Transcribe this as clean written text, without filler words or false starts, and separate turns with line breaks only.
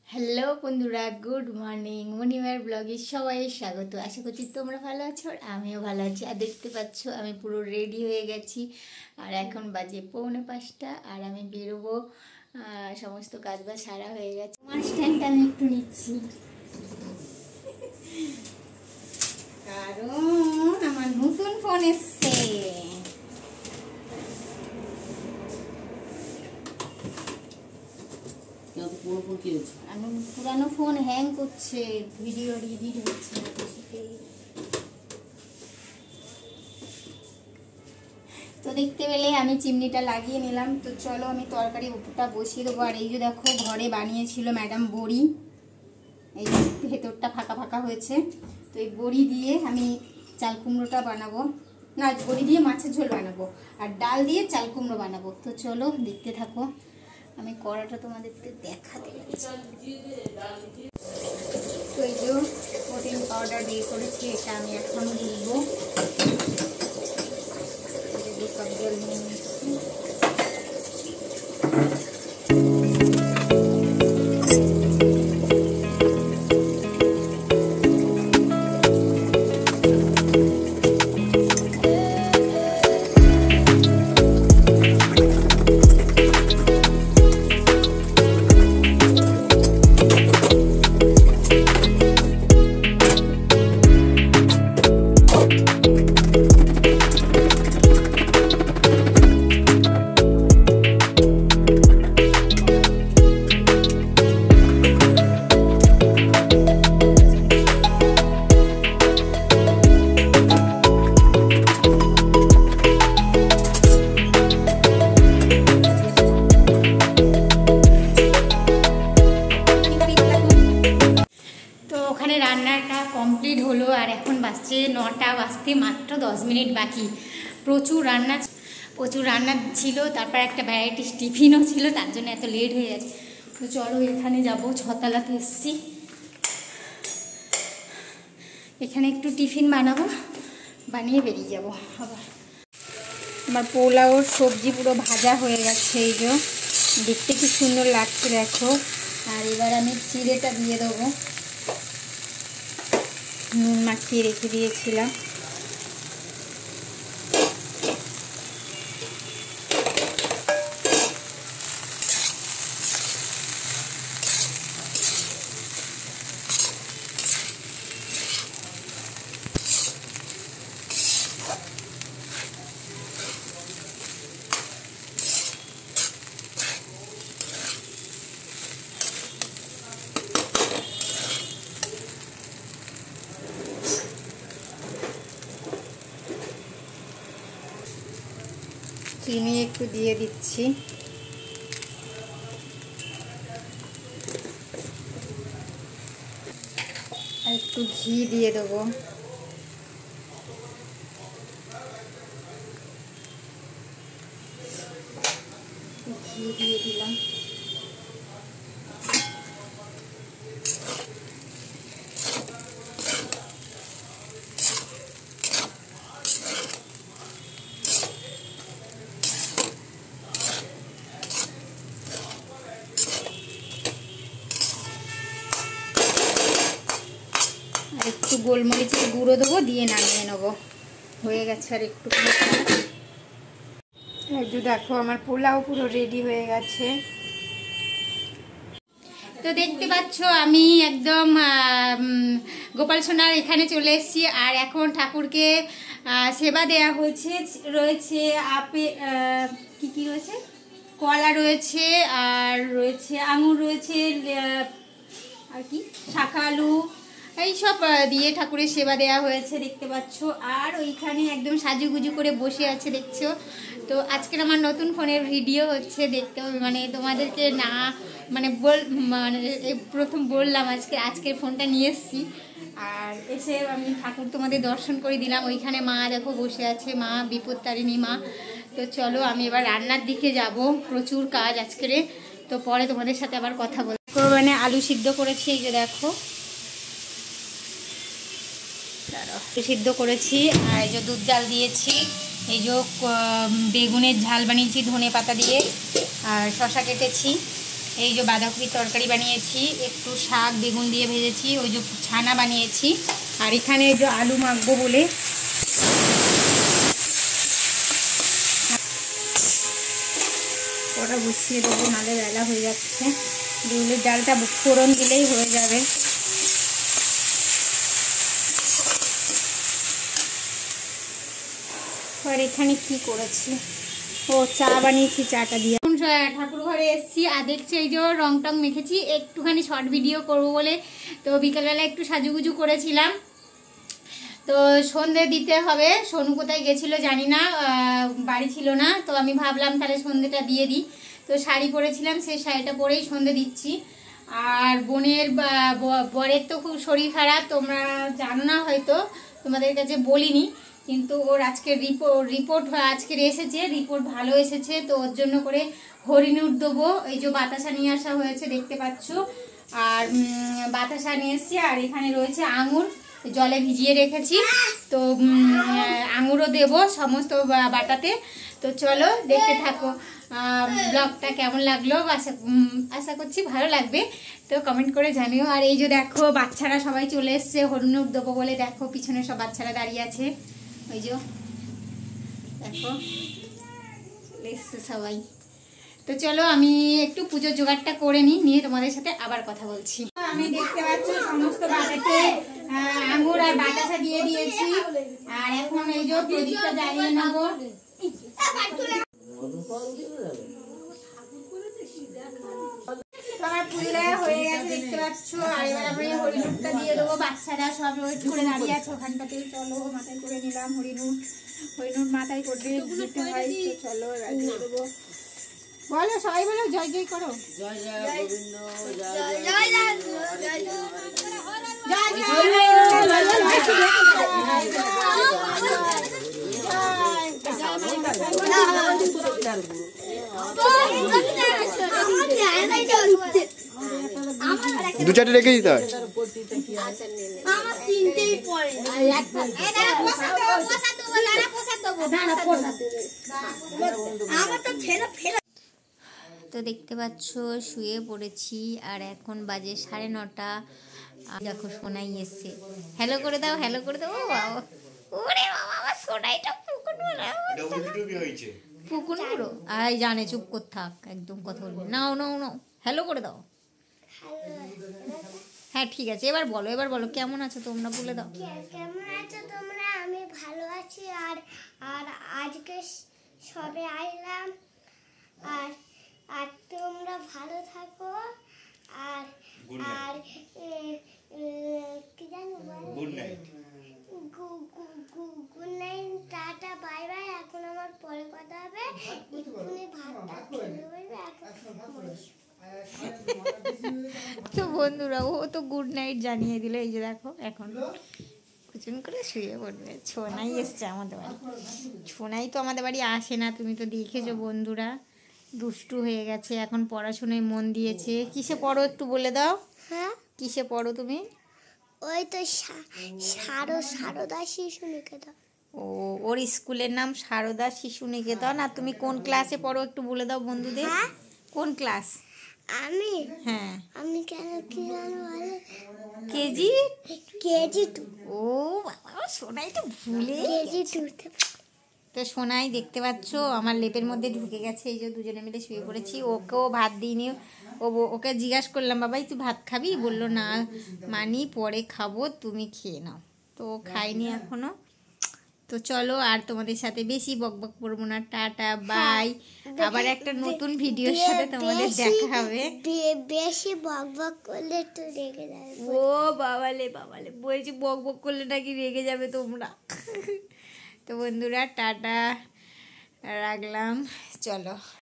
Hello বন্ধুরা, good morning. মণিমার ব্লগে সবাই স্বাগত। আশা করছি তোমরা ভালো আছো আর আমিও ভালো আছি। আর দেখতে পাচ্ছ আমি পুরো রেডি হয়ে গেছি আর এখন বাজে 4:45 আর আমি বেরোবো। সমস্ত কাজ বাজ সারা হয়ে গেছে। আমার স্ট্যান্ডটা আমি একটু নিচ্ছি কারণ আমার নতুন ফোন এসছে। পুরানো ফোন হ্যাং করছে, ভিডিও এডিট হচ্ছে। তো দেখতে পেলে আমি চিমনিটা লাগিয়ে নিলাম। তো চলো আমি তরকারি উপরটা বসিয়ে দেবো। আর এই যে দেখো ঘরে বানিয়েছিল ম্যাডাম বড়ি, এই ভেতরটা ফাঁকা ফাঁকা হয়েছে। তো এই বড়ি দিয়ে আমি চাল কুমড়োটা বানাবো, না বড়ি দিয়ে মাছের ঝোল বানাবো আর ডাল দিয়ে চাল কুমড়ো বানাবো। তো চলো দেখতে থাকো, আমি কড়াটা তোমাদেরকে দেখাতে যাচ্ছি। তো এই যে প্রোটিন পাউডার দিয়ে করেছি, এটা আমি এখন দিব। 2 কাপ জল নিয়ে নিচ্ছি। রান্নাটা কমপ্লিট হলো আর এখন বাজছে 9টা বাজতে মাত্র 10 মিনিট বাকি। প্রচুর রান্না ছিল, তারপর একটা ভ্যারাইটিস টিফিনও ছিল, তার জন্য এত লেট হয়ে যাচ্ছে। তো চলো এখানে যাব, 6তলাতে এসেছি, এখানে একটু টিফিন বানাবো, বানিয়ে বেরিয়ে যাব। আবার আমার পোলাও সবজি পুরো ভাজা হয়ে গেছে, এই যে দেখতে কি সুন্দর লাগছে দেখো। আর এবার আমি চিড়েটা দিয়ে দেবো, নুন মাখিয়ে রেখে দিয়েছিলাম। চিনি একটু দিয়ে দিচ্ছি, আর একটু ঘি দিয়ে দেবো। ঘি দিয়ে দিলাম। একটু গোলমরিচের গুঁড়ো দেবো, দিয়ে নামিয়ে নেবো, হয়ে গেছে। আর একটু দেখো আমার পোলাও পুরো রেডি হয়ে গেছে। তো দেখতে পাচ্ছ আমি একদম গোপাল সোনার এখানে চলে এসেছি। আর এখন ঠাকুরকে সেবা দেয়া হয়েছে। রয়েছে কি রয়েছে, কলা রয়েছে, আর রয়েছে আঙুর রয়েছে, আর কি শাকালু, এইসব দিয়ে ঠাকুরের সেবা দেওয়া হয়েছে দেখতে পাচ্ছ। আর ওইখানে একদম সাজুগুজু করে বসে আছে দেখছো। তো আজকের আমার নতুন ফোনের ভিডিও হচ্ছে, দেখতে হবে মানে তোমাদেরকে না মানে প্রথম বললাম আজকের ফোনটা নিয়ে এসেছি। আর এসে আমি ঠাকুর তোমাদের দর্শন করে দিলাম। ওইখানে মা দেখো বসে আছে, মা বিপত্তারিণী মা। তো চলো আমি এবার রান্নার দিকে যাব, প্রচুর কাজ আজকের। তো পরে তোমাদের সাথে আবার কথা বলবো। মানে আলু সিদ্ধ করেছি, এই যে দেখো সিদ্ধ করেছি, আর এই যে দুধ জাল দিয়েছি, এই যে বেগুনের ঝাল বানিয়েছি ধনে পাতা দিয়ে, আর শসা কেটেছি, এই যে বাঁধাকপির তরকারি বানিয়েছি, একটু শাক বেগুন দিয়ে ভেজেছি, ওই যে ছানা বানিয়েছি, আর এখানে এই যে আলু মাখবো বলে ওটা বসিয়ে দেবো, নালে বেলা হয়ে যাচ্ছে। বিউলির ডালটা ফোড়ন দিলেই হয়ে যাবে। আর এখানে কি করেছি, ও চা বানিয়েছি, চাটা দিয়ে ঠাকুর ঘরে এসেছি। আর দেখছি এই যে রং টং মেখেছি, একটুখানি শর্ট ভিডিও করব বলে তো বিকেলবেলা একটু সাজুগুজু করেছিলাম। তো সন্ধে দিতে হবে, সোনু কোথায় গেছিলো জানি না, বাড়ি ছিল না, তো আমি ভাবলাম তাহলে সন্ধেটা দিয়ে দিই। তো শাড়ি পরেছিলাম, সেই শাড়িটা পরেই সন্ধে দিচ্ছি। আর বোনের বরের তো খুব শরীর খারাপ, তোমরা জানো না হয়তো, তোমাদের কাছে বলিনি, কিন্তু ওর আজকে রিপোর্ট আজকের এসেছে, রিপোর্ট ভালো এসেছে। তো ওর জন্য করে হরিণুর দেবো, এই যে বাতাসা নিয়ে আসা হয়েছে দেখতে পাচ্ছ, আর বাতাসা নিয়ে এসছি। আর এখানে রয়েছে আঙুর, জলে ভিজিয়ে রেখেছি, তো আঙুরও দেব সমস্ত বাটাতে। তো চলো দেখতে থাকো ব্লগটা, কেমন লাগলো আশা করছি ভালো লাগবে, তো কমেন্ট করে জানিও। আর এই যে দেখো বাচ্চারা সবাই চলে এসছে হরিণুর দেবো বলে, দেখো পিছনে সব বাচ্চারা দাঁড়িয়ে আছে, ওই যে দেখো এসছে সবাই। তো চলো আমি একটু পুজোর জোগাড়টা করে নিয়ে তোমাদের সাথে আবার কথা বলছি। আমি দেখতে পাচ্ছি সমস্ত বাটাতে আঙুর আর বাতাসা দিয়ে দিয়েছি, আর এখন এই যে প্রদীপটা জ্বালিয়ে নেবো। আমার পুজো দেওয়া হয়ে গেছে দেখতে পাচ্ছ, আর এবার আমি হরিণুরটা দিয়ে দেবো। বাচ্চারা সব ওয়েট করে দাঁড়িয়ে আছে ওখানটাতেই, চলো মাথায় করে নিলাম হরিণুর মাথায় করে দিতে হয়। তো চলো এবার দিয়ে দেবো, বলো সবাই বলো জয় জয় করো, জয় জয় গোবিন্দ, জয় জয় জয়
দু চারটে রেখে দিতে হয়।
তো দেখতে পাচ্ছ শুয়ে পড়েছি, আর এখন বাজে 9:30। দেখো সোনাই এসছে, হ্যালো করে দাও, হ্যালো করে দাও। ও বাবা, ওরে বাবা, আমার সোনাইটা পুকুন পুরো আই জানে, চুপ কর থাক, একদম কথা বলবি, নাও নাও নাও, হ্যালো করে দাও। হ্যাঁ ঠিক আছে, এবার বলো কেমন আছো তোমরা, বলে দাও।
কেমন আছো তোমরা? আমি ভালো আছি। আর আর আজকে সবে আইলাম, আর আর তোমরা ভালো থাকো। আর আর কি জানো, গুড নাইট, গুড নাইট, টাটা, বাই বাই। এখন আমার পরে কথা হবে, এক্ষুনি ভাতটা খেতে বলবে এখন।
তো বন্ধুরা ও তো গুড নাইট জানিয়ে দিল, এই যে দেখো এখন কুচুন করে শুয়ে পড়বে। ছোনাই এসছে আমাদের বাড়ি, ছোনাই তো আমাদের বাড়ি আসে না, তুমি তো দেখেছো বন্ধুরা, দুষ্টু হয়ে গেছে, এখন পড়াশোনায় মন দিয়েছে। কিসে পড়ো একটু বলে দাও।
হ্যাঁ,
কিসে পড়ো তুমি?
ওই তো সারদা শিশু নিকেতন।
ও, ওর স্কুলের নাম সারদা শিশু নিকেতন। আর তুমি কোন ক্লাসে পড়ো একটু বলে দাও বন্ধুদের। কোন ক্লাস?
হ্যাঁ, আমি কেন কি জানো,
কেজি
2।
ও বাবা, সোনাই তো ভুলে
কেজি 2তে।
তো সোনাই দেখতে পাচ্ছ আমার লেপের মধ্যে ঢুকে গেছে, এই যে দুজনে মিলে শুয়ে পড়েছি। ওকেও ভাত দিইনি, ওকে জিজ্ঞাসা করলাম বাবাই তুই ভাত খাবি, বললো না মানি পরে খাবো, তুমি খেয়ে নাও। তো খাইনি এখনো। তো চলো আর তোমাদের সাথে বেশি বকবক করবো না, টাটা বাই। আবার একটা নতুন ভিডিওর সাথে তোমাদের দেখা হবে।
বেশি বকবক করলে তো রেগে যাবে।
ও বাবালে বলছি বকবক করলে নাকি রেগে যাবে তোমরা। তো বন্ধুরা টাটা, রাখলাম, চলো।